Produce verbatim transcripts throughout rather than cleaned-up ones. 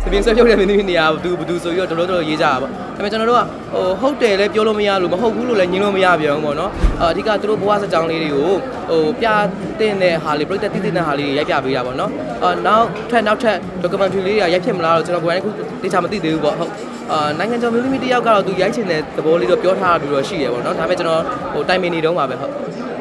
ပြင်ဆွဲပြုတ်တဲ့မင်းသမီးနေရာဘသူဘသူဆိုပြီးတော့တော်တော်ရေးကြတာပေါ့ဒါပေမဲ့ကျွန်တော်တို့ကဟိုဟုတ်တယ်လည်းပြောလို့မရလို့မဟုတ်ဘူးလို့လည်းညင်းလို့မရပြန်ဘူးပေါ့နော်အဓိကသူတို့ဘဝစကြောင်းလေးတွေကိုဟိုပြတင်တဲ့ဟာလေးပြည့်တဲ့တိတိတဲ့ဟာလေးရိုက်ပြပေးတာပေါ့နော်အာနောက်ထပ်နောက်ထပ် documentary လေးတွေကရိုက်ဖြစ်မလားတော့ကျွန်တော်ကိုယ်တိုင်ခုတေချာမသိသေးဘူးပေါ့ဟုတ်အာနိုင်ငံကျော်မျိုးသမီးတယောက်ကတော့သူရိုက်ချင်တဲ့သဘောလေးတော့ပြောထားတာပြီးတော့ရှိရပေါ့နော်ဒါပေမဲ့ကျွန်တော်ဟိုတိုင်ပင်နေတုန်းပါပဲဟုတ်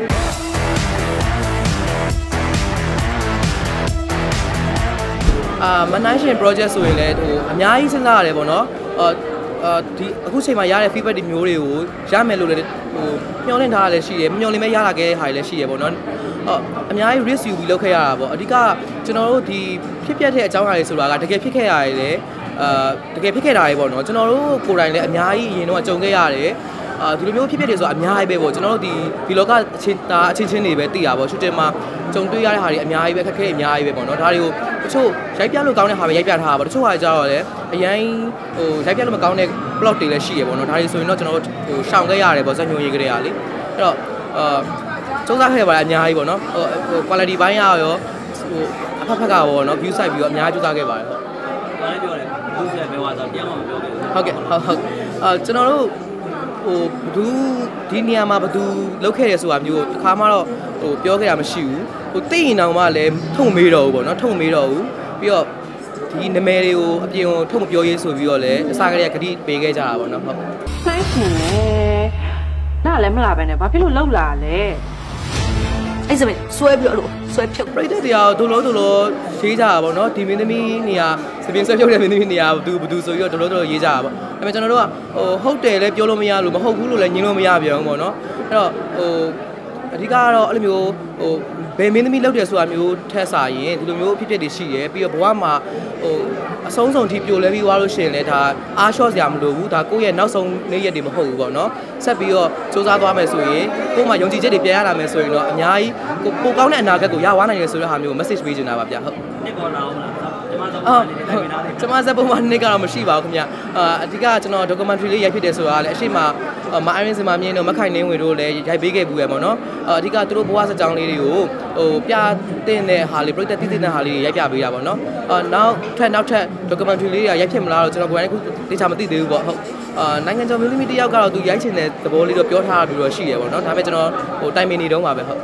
အာမနိုင်ရှင် project ဆိုရင်လည်းဟိုအများကြီးစဉ်းစားရတယ်ပေါ့နော်အာအာဒီအခုချိန်မှာရတဲ့ feedback တွေမျိုးတွေကိုရမယ်လို့လည်းဟိုမျှော်လင့်ထားရလည်းရှိတယ်မျှော်လင့်မဲ့ရလာခဲ့တဲ့ဟာတွေလည်းရှိရပေါ့နော်အော်အများကြီး risk ယူပြီးလုပ်ခဲ့ရတာပေါ့အဓိကကျွန်တော်တို့ဒီဖြစ်ပျက်တဲ့အကြောင်းအရာတွေဆိုတာကတကယ်ဖြစ်ခဲ့ရတယ်လေအာတကယ်ဖြစ်ခဲ့တာတွေပေါ့နော်ကျွန်တော်တို့ကိုယ်တိုင်လည်းအများကြီးအရင်တော့ကြုံခဲ့ရတယ်အာဒီလိုမျိုးဖြစ်ဖြစ်တွေဆိုတာအများကြီးပဲပေါ့ကျွန်တော်တို့ဒီဒီလောကအချင်းတာအချင်းချင်းတွေပဲသိတာပေါ့ရှူတင်မှာကြုံတွေ့ရတဲ့ဟာတွေအများကြီးပဲခက်ခဲအများကြီးပဲပေါ့နော်ဒါတွေကိုတချို့ရိုက်ပြလို့ကောင်းတဲ့ဟာပဲရိုက်ပြထားတာပေါ့တချို့ဟာကြတော့လည်းအရင်ဟိုရိုက်ပြလို့မကောင်းတဲ့ plot တွေလည်းရှိရပေါ့နော်ဒါတွေဆိုရင်တော့ကျွန်တော်တို့ဟိုရှောင်ခဲ့ရတယ်ပေါ့ဇက်ညွန်ရေးကြတဲ့ဟာလေအဲ့တော့အာစူးစမ်းခဲ့ရပါတယ်အများကြီးပေါ့နော်ဟို quality ဘိုင်းရရောဟိုအဖက်ဖက်ကပေါ့နော် view site ပြီးတော့အများကြီးစူးစမ်းခဲ့ပါတယ်ဟုတ်ဘာလဲပြောတယ်ဘူးဆက်ပဲဝါဆိုတရားမှမပြောခဲ့ဘူးဟုတ်ကဲ့ဟုတ်ဟုတ်အာကျွန်တော်တို့ဟိုဘသူဒီနေရာမှာဘသူလောက်ခဲ့တယ်ဆိုတာမျိုးတစ်ခါမှတော့ဟိုပြောခဲ့တာမရှိဘူးဟိုသိရင်တောင်မှလည်းထုံမေးတော့ဘူးပေါ့နော်ထုံမေးတော့ဘူးပြီးတော့ဒီနာမည်တွေကိုအပြင်ကိုထုတ်မပြောရေးဆိုပြီးတော့လည်းအစားကလေးကဂတိပေးခဲ့ကြတာပေါ့နော်ဟုတ်ဆိုင်ရှင်လေနားလည်းမလာပဲနဲ့ဘာဖြစ်လို့လောက်လာလဲအဲ့စမဆွဲပြီးတော့လို့ဆွဲဖြုတ်ပြိတ္တတရားဒုလို့ဒုလို့ရေးကြတာပေါ့နော်ဒီမင်းသမီးနေရာစပြင်ဆွဲဖြုတ်တဲ့မင်းသမီးနေရာဘသူဘသူဆိုပြီးတော့ဒုလို့ဒုလို့ရေးကြတာပေါ့ဒါပေမဲ့ကျွန်တော်တို့ကဟိုဟုတ်တယ်လည်းပြောလို့မရလို့မဟုတ်ဘူးလို့လည်းညင်းလို့မရပြန်ဘူးပေါ့နော်အဲ့တော့ဟိုအဓိကကတော့အဲ့လိုမျိုးဟိုဘယ်မင်းသမီးလောက်တယ်ဆိုတာမျိုးထက်စာရင်ဒီလိုမျိုးအဖြစ်အပျက်တွေရှိတယ်ပြီးတော့ဘဝမှာဟိုအဆုံးစုံထိပြိုလဲပြီးသွားလို့ရှိရင်လည်းဒါအားလျှော့စရာမလိုဘူးဒါကိုယ့်ရဲ့နောက်ဆုံးနေ့ရက်တွေမဟုတ်ဘူးပေါ့နော်ဆက်ပြီးတော့စူးစမ်းသွားမယ်ဆိုရင်ကိုယ်မှာယုံကြည်ချက်တွေပြန်ရလာမယ်ဆိုရင်တော့အများကြီးကိုပိုကောင်းတဲ့အနာဂတ်ကိုရသွားနိုင်တယ်ဆိုတဲ့ဟာမျိုးကို message ပေးချင်တာပါဗျဟုတ်နှစ်ပေါ်လာအောင်လားကျွန်မကျွန်မစက်ပုံမှန်နှစ်ကတော့မရှိပါဘူးခင်ဗျအာအဓိကကျွန်တော် documentary လေးရိုက်ဖြစ်တယ်ဆိုတာလည်းအရှိမမအိုင်ရင်းစင်မမြင်းတို့မခိုင်နှင်းဝေတို့လည်းရိုက်ပေးခဲ့ဘူးရပေါ့နော်အဓိကသူတို့ဘဝစကြောင်းလေးတွေကိုဟိုပြတင်တဲ့ဟာလေးပြည့်တဲ့တိတိတဲ့ဟာလေးရိုက်ပြပေးတာပေါ့နော်အာနောက်ထပ်နောက်ထပ် documentary လေးတွေကရိုက်ဖြစ်မလားတော့ကျွန်တော်ကိုယ်တိုင်ခုတေချာမသိသေးဘူးပေါ့ဟုတ်အာနိုင်ငံကျော်မျိုးသမီးတယောက်ကတော့သူရိုက်ချင်တဲ့သဘောလေးတော့ပြောထားတာပြီးတော့ရှိရပေါ့နော်ဒါပေမဲ့ကျွန်တော်ဟိုတိုင်ပင်နေတုန်းပါပဲဟုတ်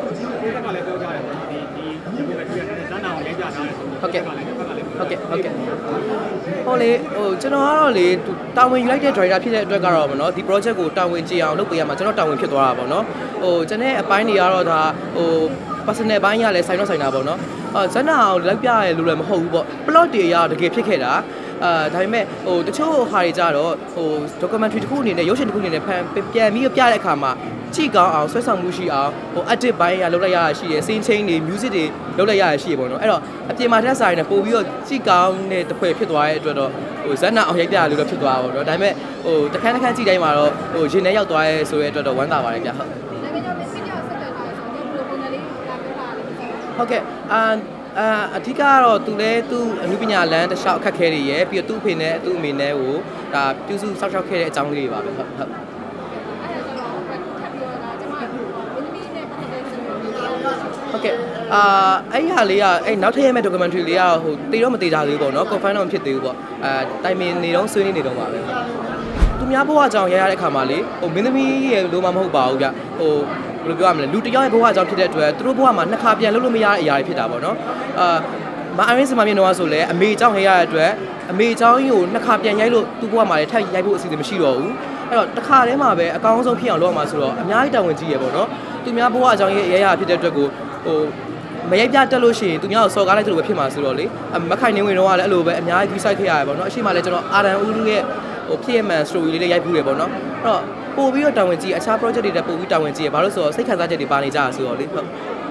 ဟုတ်ကဲ့ဟုတ်ကဲ့ဟုတ်ကဲ့ဟိုလေဟိုကျွန်တော်ကတော့လေတာဝန်ယူလိုက်တဲ့ driver ဖြစ်တဲ့အတွက်ကတော့ဗောနော်ဒီ project ကိုတာဝန်ကြည့်အောင်လုပ်ပေးရမှာကျွန်တော်တာဝန်ဖြစ်သွားတာဗောနော်ဟိုကျွန်တော်အပိုင်းတွေကတော့ဒါဟို personal ဘိုင်းရလဲဆိုင်တော့ဆိုင်တာဗောနော်အာဇက်နာအောင်လိုက်ပြရဲလို့လည်းမဟုတ်ဘူးဗော plot တွေရတကယ်ဖြစ်ခဲ့တာအာဒါပေမဲ့ဟိုတချို့ဟာတွေကြတော့ဟို documentary တစ်ခုအနေနဲ့ရုပ်ရှင်တစ်ခုအနေနဲ့ဖန်ပြန်ပြီးပြတဲ့အခါမှာကြည့်ကောင်းအောင်ဆွဲဆောင်မှုရှိအောင်ဟို edit ဘိုင်းရလုပ်လိုက်ရတာရှိရယ် scene change တွေ music တွေလုပ်လိုက်ရတာရှိရယ်ဗောနော်အဲ့တော့အပြင်မှာတက်ဆိုင်နဲ့ပို့ပြီးတော့ကြည့်ကောင်းတဲ့တစ်ဖွဲ့ဖြစ်သွားတဲ့အတွက်တော့ဟိုဇက်နာအောင်ရိုက်ပြရလို့တော့ဖြစ်သွားပါဗောနော်ဒါပေမဲ့ဟိုတခန်းတခန်းကြည့်တိုင်းမှာတော့ဟိုရင်ထဲရောက်သွားရဲဆိုတဲ့အတွက်တော့ဝမ်းသာပါတယ်ဗျဟုတ်ဟုတ်ကဲ့အာအာအဓိကကတော့သူလဲသူအမှုပညာလမ်းတစ်လျှောက်အခက်ခဲတွေရယ်ပြီးတော့သူ့အဖေနဲ့သူ့အမေနဲ့ကိုဒါပြုစုစောင့်ရှောက်ခဲ့တဲ့အကြောင်းလေးတွေပါပဲဟုတ်ဟုတ်ဟုတ်ကဲ့အာအဲ့ဟာလေးကအဲ့နောက်ထပ်ရမယ့် documentary လေးကဟိုတေတော့မတေကြသေးဘူးပေါ့နော် confirm တော့မဖြစ်သေးဘူးပေါ့အဲတိုင်ပင်နေတော့ဆွေးနေနေတော့ပါပဲသူများဘဝအကြောင်းရရတဲ့အခါမှာလေဟိုမင်းသမီးရဲ့လိုမှမဟုတ်ပါဘူးဗျဟိုဘယ်လိုပြောရမလဲလူတယောက်ရဲ့ဘဝအကြောင်းဖြစ်တဲ့အတွက်သူတို့ဘဝမှာနှစ်ခါပြန်လုပ်လို့မရတဲ့အရာတွေဖြစ်တာပေါ့နော်အာမအိုင်းစင်မမြင်တော့ဆိုလဲအမေအကြောင်းရရတဲ့အတွက်အမေအကြောင်းကြီးကိုနှစ်ခါပြန်ရိုက်လို့သူ့ဘဝမှာလည်းထပ်ရိုက်ဖို့အစီအစဉ်မရှိတော့ဘူးအဲ့တော့တစ်ခါတည်းမှာပဲအကောင်းဆုံးဖြစ်အောင်လုပ်ရမှာဆိုတော့အများကြီးတာဝန်ကြီးရပေါ့နော်သူများဘဝအကြောင်းရရရဖြစ်တဲ့အတွက်ကိုဟိုမရိုက်ပြတက်လို့ရှိရင်သူများကိုစော်ကားလိုက်တယ်လို့ပဲဖြစ်မှာဆိုတော့လေမခိုင်နေဝင်တော့ကလည်းအဲ့လိုပဲအများကြီး view site ခဲ့ရတယ်ပေါ့နော်အရှိမလည်းကျွန်တော်အာရန်ဦးလူရဲ့ဟိုဖြစ်ရမှန် story လေးလေးရိုက်ဘူးတယ်ပေါ့နော်အဲ့တော့ပို့ပြီးတော့တာဝန်ကြီးအခြား project တွေတက်ပို့ပြီးတာဝန်ကြီးရဘာလို့ဆိုတော့စိတ်ခံစားချက်တွေပါနေကြတာဆိုတော့လေဟုတ်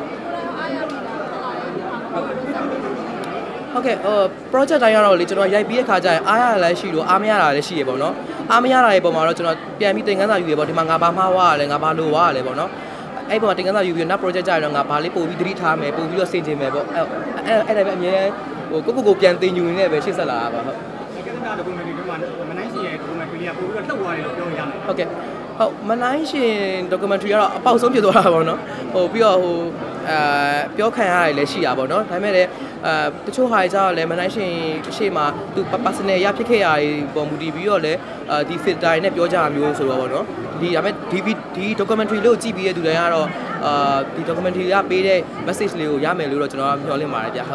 ဟုတ်ကဲ့ဟို project တိုင်းကတော့လေကျွန်တော်ရိုက်ပြီးတဲ့ခါကျရင်အားရလည်းရှိလို့အားမရတာလည်းရှိရပေါ့နော်အားမရတာရဲ့ပုံမှာတော့ကျွန်တော်ပြန်ပြီးသင်ခန်းစာယူရပေါ့ဒီမှာငါဘာမှားွားရလဲငါဘာလိုွားရလဲပေါ့နော်အဲ့ပေါ်မှာတင်ကန်းစာယူပြီးနောက် project ကြရတော့ငါဘာလေးပို့ပြီးသတိထားမယ်ပို့ပြီးတော့ဆင်ခြင်မယ်ပေါ့အဲ့အဲ့အဲ့ဒါပဲအမြဲဟိုကိုကိုကိုပြန်တင်ယူနေပဲရှေ့ဆက်လာတာပါဟုတ်ကဲ့ဒါ documentary ကမနိုင်ရှင်ရဲ့ documentary ကပို့ပြီးတော့လှုပ်သွားတယ်လို့ပြောရရတယ်ဟုတ်ကဲ့ဟုတ်မနိုင်ရှင် documentary ကတော့အပေါက်ဆုံးဖြစ်သွားတာပေါ့နော်ဟိုပြီးတော့ဟိုအာပြောခံရတယ်လည်းရှိတာပေါ့နော်ဒါပေမဲ့လည်းအာတချို့ဟာကြတော့လည်းမနိုင်ရှင်အရှိမသူ personal ရဖြစ်ခဲ့ရပုံမူတည်ပြီးတော့လည်းအာဒီ fit တိုင်းနဲ့ပြောကြတာမျိုးဆိုတော့ပေါ့နော်ဒီဒါပေမဲ့ဒီဒီ documentary လို့ကြည့်ပြီးတဲ့သူတွေကတော့အာဒီ documentary ကပေးတဲ့ message လေးကိုရမယ်လို့တော့ကျွန်တော်မျှော်လင့်ပါတယ်ဗျဟုတ်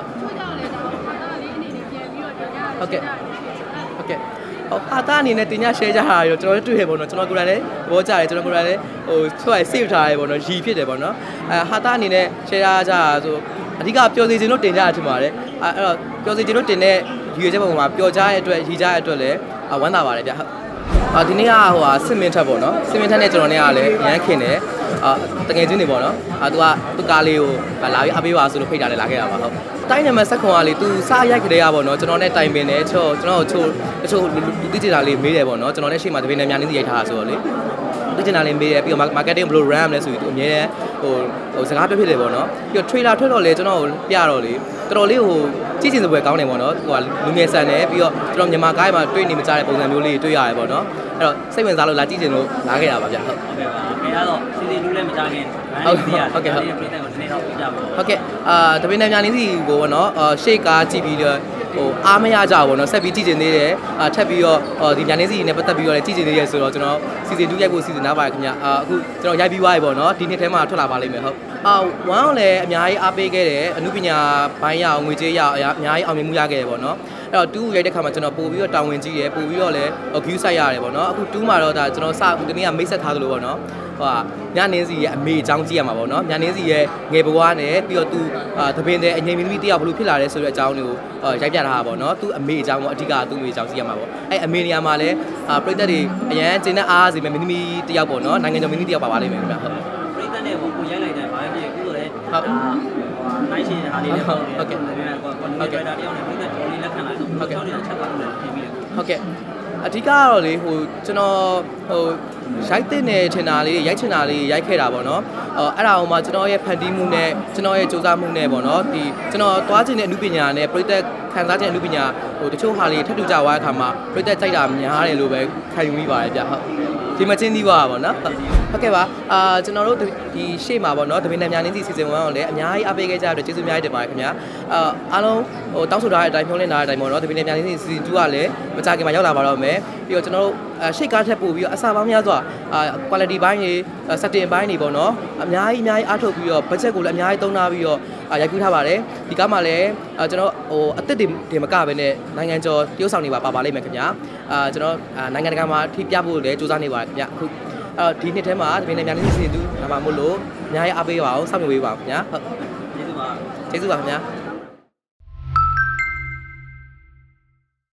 ဟုတ်ကဲ့ဟုတ်ကဲ့ဟိုဟာတာအနေနဲ့တင်ည share ကြတာရောကျွန်တော်တို့တွေ့ရပေါ့နော်ကျွန်တော်ကိုယ်တိုင်လည်းသဘောကျတယ်ကျွန်တော်ကိုယ်တိုင်လည်းဟိုဆွဲ save ထားရပေါ့နော်ရီဖြစ်တယ်ပေါ့နော်အဲဟာတာအနေနဲ့ share ကြတာဆိုအဓိကပျော်စီခြင်းလို့တင်ကြတာထင်ပါတယ်အဲအဲ့တော့ပျော်စီခြင်းလို့တင်တဲ့ရည်ရွယ်ချက်ပုံမှာပျော်ကြတဲ့အတွက်ရည်ကြတဲ့အတွက်လည်းဝမ်းသာပါတယ်ဗျဟုတ်အာဒီနေ့ကဟိုဟာစစ်မင်းထက်ပေါ့နော်စစ်မင်းထက်နဲ့ကျွန်တော်နဲ့ကလည်းရမ်းခင်တယ်အာတကယ်ချင်းနေပေါ့နော်အာသူကသူကားလေးကိုလာပြီးအပေးပါဆိုလို့ဖိတ်တာလည်းလာခဲ့တာပါဟုတ်တိုင်းနံပါတ်ဆက်ခွန်ကလေသူစားရိုက်ကြတဲ့ရပေါ့နော်ကျွန်တော်နဲ့တိုင်ပင်တယ်ချောကျွန်တော်ချို့တချို့လူသိချင်တာလေးမေးတယ်ပေါ့နော်ကျွန်တော်လည်းရှေ့မှာတပင်းနဲ့များနေစီရိုက်ထားတာဆိုတော့လေသိချင်တာလေးမေးတယ်ပြီးတော့ marketing ဘယ်လို ram လဲဆိုပြီးသူအမြဲတမ်းဟိုဟိုစကားပြောဖြစ်တယ်ပေါ့နော်ပြီးတော့ trailer ထွက်တော့လေကျွန်တော်ကိုပြတော့လေတော်တော်လေးဟိုကြည့်ချင်စပွဲကောင်းတယ်ပေါ့နော်ဟိုကလူငယ်ဆန်တယ်ပြီးတော့ကျွန်တော်မြန်မာကားမှာတွေ့နေမကြတဲ့ပုံစံမျိုးလေးတွေ့ရတယ်ပေါ့နော်အဲ့တော့စိတ်ဝင်စားလို့လာကြည့်ချင်လို့လာခဲ့တာပါဗျဟုတ်ဟုတ်ကဲ့ပါခင်ဗျားတော့စီစီလူးလည်းမကြခင်ဟုတ်ဟုတ်ကဲ့ဟုတ်ကဲ့ပြည်တဲ့ကိုဒီနေ့တော့ပြကြပါဦးဟုတ်ကဲ့အာတပင်းနဲ့များနေစီကိုပေါ့နော်အာရှေ့ကားကြည့်ပြီးတော့ဟိုအားမရကြဘူးเนาะဆက်ပြီးကြည့်ကျင်သေးတယ်အာထပ်ပြီးတော့ဒီညာနေစီနဲ့ပတ်သက်ပြီးတော့လည်းကြည့်ကျင်သေးတယ်ဆိုတော့ကျွန်တော်စီစဉ်twoရိုက်ဖို့စီစဉ်ထားပါတယ်ခင်ဗျာအာအခုကျွန်တော်ရိုက်ပြီးသွားပြီပေါ့เนาะဒီနှစ်ထဲမှာထွက်လာပါလိမ့်မယ်ဟုတ်အာoneကိုလည်းအများကြီးအားပေးခဲ့တယ်အမှုပညာဘိုင်းရအောင်ငွေကြေးရအောင်အများကြီးအောင်မြင်မှုရခဲ့တယ်ပေါ့เนาะအဲ့တော့twoရိုက်တဲ့ခါမှာကျွန်တော်ပို့ပြီးတော့တာဝန်ကြီးရယ်ပို့ပြီးတော့လည်း view site ရတယ်ပေါ့เนาะအခုtwoမှာတော့ဒါကျွန်တော်စဒီနေ့ကမိတ်ဆက်ထားသလိုပေါ့เนาะဟိုညနေစီရဲ့အမေအကြောင်းကြည့်ရမှာပေါ့နော်ညနေစီရဲ့ငယ်ဘဝနဲ့ပြီးတော့သူသပင်တဲ့အငြိမ်မီမီတယောက်ဘလို့ဖြစ်လာလဲဆိုတဲ့အကြောင်းတွေကိုရိုက်ပြထားတာပေါ့နော်သူအမေအကြောင်းပေါ့အဓိကသူ့အမေအကြောင်းကြည့်ရမှာပေါ့အဲ့အမေနေရာမှာလည်းပရိသတ်တွေအရန်ကျင်းတဲ့အားစီမဲ့မင်းသမီးတယောက်ပေါ့နော်နိုင်ငံတော်မင်းသမီးတယောက်ပါပါလိမ့်မယ်ခင်ဗျာဟုတ်ပရိသတ်နဲ့ကိုရိုက်လိုက်တယ်ဗာဖြစ်အခုဆိုလည်းဟုတ်နိုင်ရှင်ဟာလေးလည်းဟုတ်ကဲ့ဟုတ်ကဲ့ဒါတယောက်နဲ့ပရိသတ်တော်လေးလက်ခံလိုက်တော့ဟုတ်ကဲ့ချက်ပါလို့ပြင်ပြီးတယ်ဟုတ်ကဲ့အဓိကကတော့လေဟိုကျွန်တော်ဟိုရိုက်တဲ့နေထင်တာလေးရိုက်ချင်တာလေးရိုက်ခဲ့တာပေါ့နော်အဲ့ဒါအောင်မှကျွန်တော်ရဲ့ဖန်တီးမှုနဲ့ကျွန်တော်ရဲ့စူးစမ်းမှုနဲ့ပေါ့နော်ဒီကျွန်တော်သွားချင်တဲ့အမှုပညာနဲ့ပြည်သက်ခံစားခြင်းအမှုပညာဟိုတချို့ဟာလေးထပ်တူကြသွားတဲ့အခါမှာပြည်သက်ကြိုက်တာများတယ်လို့ပဲခံယူမိပါတယ်ဗျဟုတ်ဒီမချင်းသီးပါပါနော်ဟုတ်ကဲ့ပါအာကျွန်တော်တို့ဒီရှေ့မှာပေါ့နော်တပင်းနဲ့များနေစီစီစဉ်oneကိုလည်းအများကြီးအားပေးခဲ့ကြတဲ့ကျေးဇူးအများကြီးတင်ပါတယ်ခင်ဗျာအာအားလုံးဟိုတောင်းဆိုထားတဲ့အတိုင်းဖြောင်းလင်းထားတဲ့အတိုင်းပေါ့နော်တပင်းနဲ့များနေစီစီစဉ်twoကလည်းမကြခင်မှာရောက်လာပါတော့မယ်ပြီးတော့ကျွန်တော်တို့ရှေ့ကားထက်ပို့ပြီးတော့အစာပေါင်းများစွာအာ quality ဘိုင်းတွေ setting ဘိုင်းတွေပေါ့နော်အများကြီးအများကြီးအားထုတ်ပြီးတော့ budget ကိုလည်းအများကြီးသုံးထားပြီးတော့ရိုက်ကူးထားပါတယ်ဒီကားမှာလည်းကျွန်တော်ဟိုအသက်တွေတင်မကပဲနဲ့နိုင်ငံကျော်တရုတ်ဆောင်တွေပါပါပါလိမ့်မယ်ခင်ဗျာအာကျွန်တော်နိုင်ငံတကာမှာထိပြဖို့လည်းစူးစမ်းနေပါတယ်ခင်ဗျာအခုအဲ့တော့ဒီနှစ်ထဲမှာတပင်းနဲ့များနေစီစဉ်သူဒါမှမဟုတ်လို့အများကြီးအားပေးပါအောင်စောင့်မျှော်ပေးပါအောင်ခင်ဗျာဟုတ်ကျေးဇူးပါကျေးဇူးပါခင်ဗျာ